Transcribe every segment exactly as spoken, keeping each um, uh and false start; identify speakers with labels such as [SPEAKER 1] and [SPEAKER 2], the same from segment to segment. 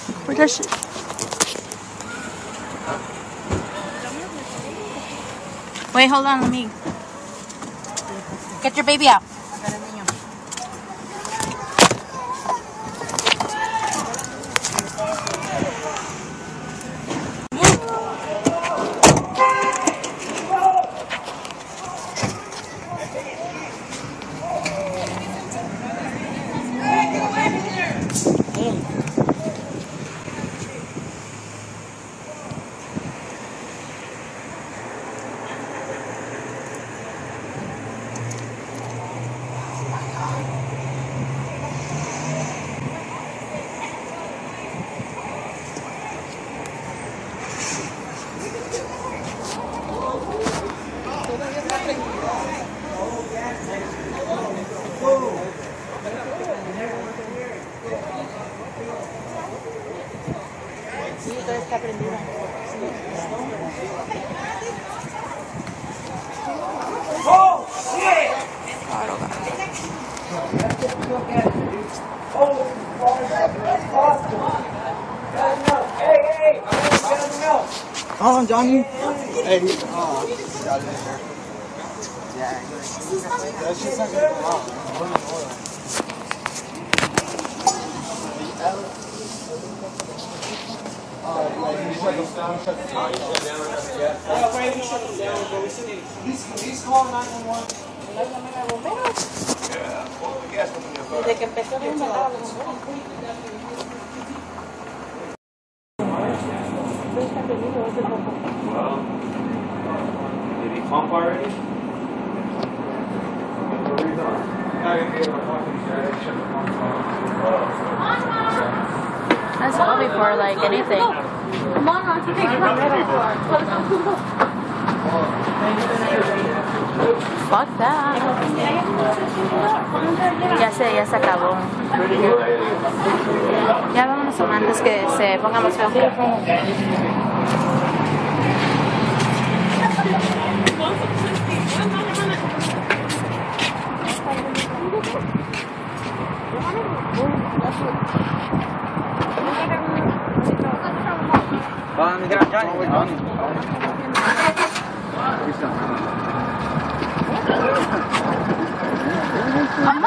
[SPEAKER 1] Where's that shit? Wait, hold on, let me get your baby out.
[SPEAKER 2] Sí, todo está prendido.
[SPEAKER 3] Oh, shit! Hey, hey!
[SPEAKER 4] Oh, Johnny. Hey, he, oh, he got it in there. Yeah, that's just not gonna go wrong. It's burning oil. He's calling nine one one.
[SPEAKER 2] Desde que empezó a funcionar.
[SPEAKER 3] Well, did he pump already?
[SPEAKER 1] That's all before like anything.
[SPEAKER 2] Come on, I'll take
[SPEAKER 1] Fuck that. Ya se, ya se acabó. Ya vámonos antes que se ponga más feo.
[SPEAKER 4] Oh, get up, Johnny. Johnny.
[SPEAKER 2] Mamá,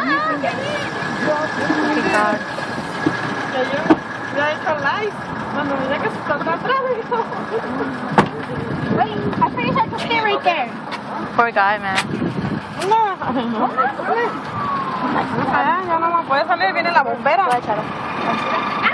[SPEAKER 1] Oh my God.
[SPEAKER 2] ya hizo live. Cuando mira que se está atrás, dijo. Wait, I think you have to stay right there.
[SPEAKER 1] Poor guy, man.
[SPEAKER 2] No, no, ya no me puede salir, viene la bombera.